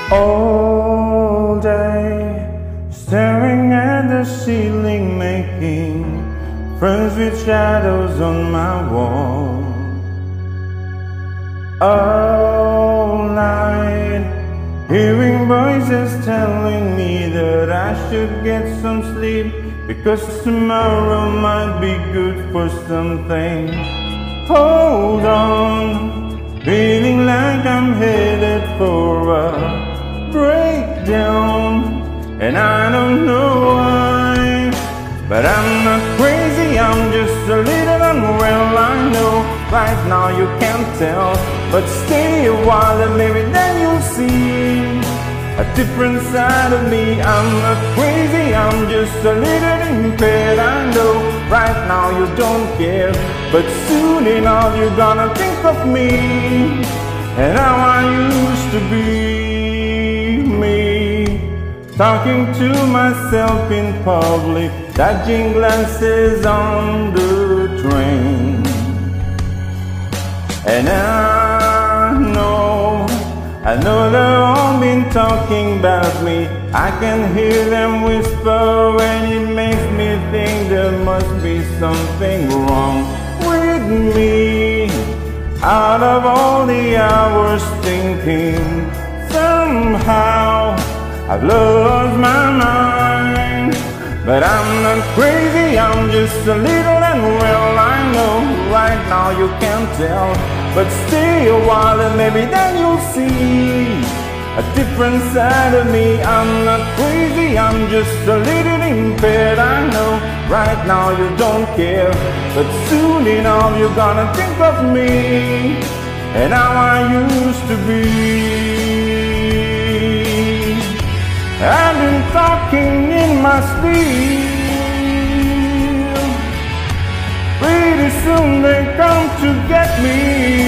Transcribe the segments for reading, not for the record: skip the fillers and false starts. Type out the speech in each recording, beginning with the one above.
All day, staring at the ceiling, making friends with shadows on my wall. All night, hearing voices telling me that I should get some sleep, because tomorrow might be good for something. Hold on, feeling like I'm headed for a breakdown, and I don't know why. But I'm not crazy, I'm just a little unwell. I know right now you can't tell, but stay a while and maybe then you'll see a different side of me. I'm not crazy, I'm just a little impaired. I know right now you don't care, but soon enough you're gonna think of me and how I used to be. Talking to myself in public, dodging glances on the train. And I know they've all been talking about me. I can hear them whisper, and it makes me think there must be something wrong with me. Out of all the hours thinking, somehow I've lost my mind. But I'm not crazy, I'm just a little unwell. I know right now you can't tell, but stay a while and maybe then you'll see a different side of me. I'm not crazy, I'm just a little impaired. I know right now you don't care, but soon enough you're gonna think of me and how I used to be. I've been talking in my sleep. Pretty soon they come to get me.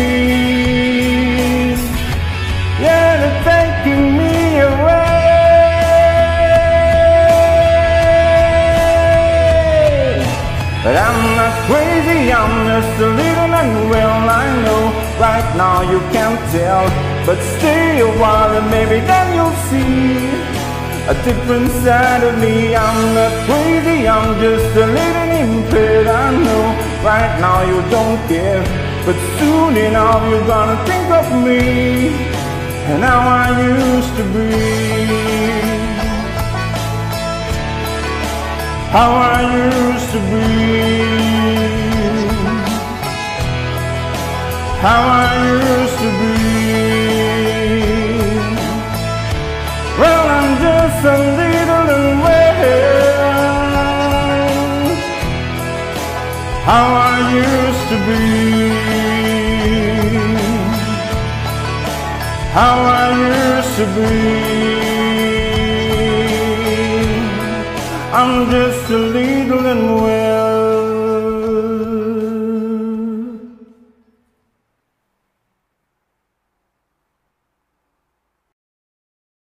Yeah, they're taking me away. But I'm not crazy, I'm just a little unwell. I know right now you can't tell, but stay a while and maybe then you'll see a different side of me. I'm not crazy, I'm just a little impaired. I know right now you don't care, but soon enough you're gonna think of me and how I used to be. How I used to be. How I used to be. Well, I'm just a little unwell. How I used to be. How I used to be. I'm just a little unwell.